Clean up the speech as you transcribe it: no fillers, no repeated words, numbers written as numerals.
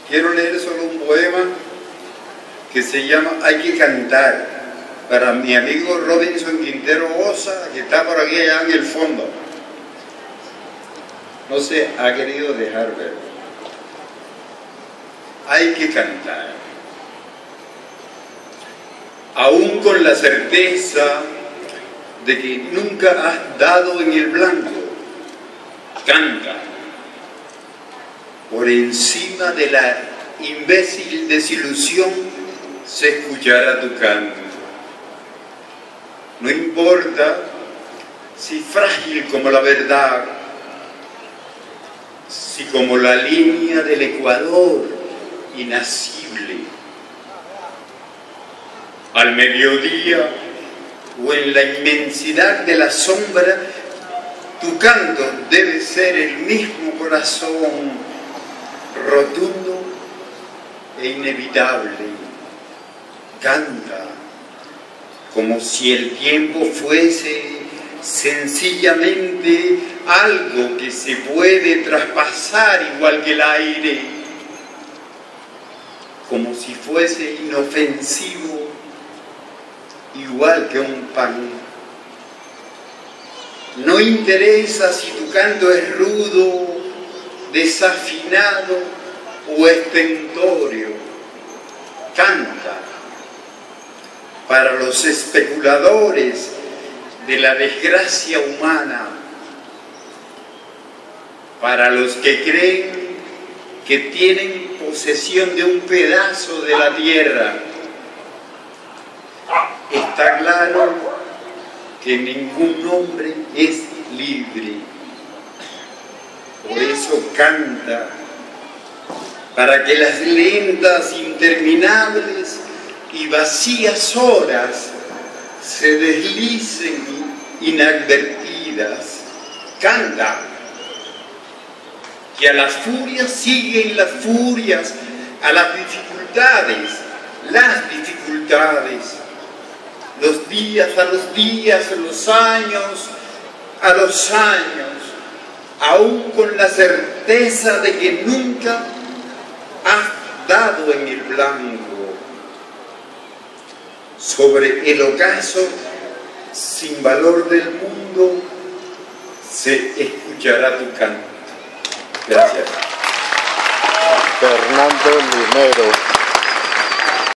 Quiero leer solo un poema que se llama Hay que cantar, para mi amigo Robinson Quintero Osa, que está por aquí allá en el fondo. No se ha querido dejar ver. Hay que cantar. Aún con la certeza de que nunca has dado en el blanco, canta. Por encima de la imbécil desilusión se escuchará tu canto. No importa si frágil como la verdad, si como la línea del Ecuador inacible. Al mediodía o en la inmensidad de la sombra, tu canto debe ser el mismo corazón rotundo e inevitable. Canta como si el tiempo fuese sencillamente algo que se puede traspasar igual que el aire, como si fuese inofensivo igual que un pan. No interesa si tu canto es rudo, desafinado o estentorio. Canta. Para los especuladores de la desgracia humana, para los que creen que tienen posesión de un pedazo de la tierra, está claro que ningún hombre es libre. Por eso canta, para que las lentas, interminables y vacías horas se deslicen inadvertidas. Canta, que a las furias siguen las furias, a las dificultades, los días a los días, los años a los años, aún con la certeza de que nunca has dado en el blanco. Sobre el ocaso sin valor del mundo se escuchará tu canto. Gracias. Fernando Linero.